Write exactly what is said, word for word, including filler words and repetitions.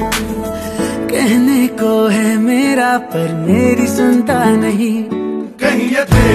कहने को है मेरा पर मेरी सुनता नहीं। कहीं ये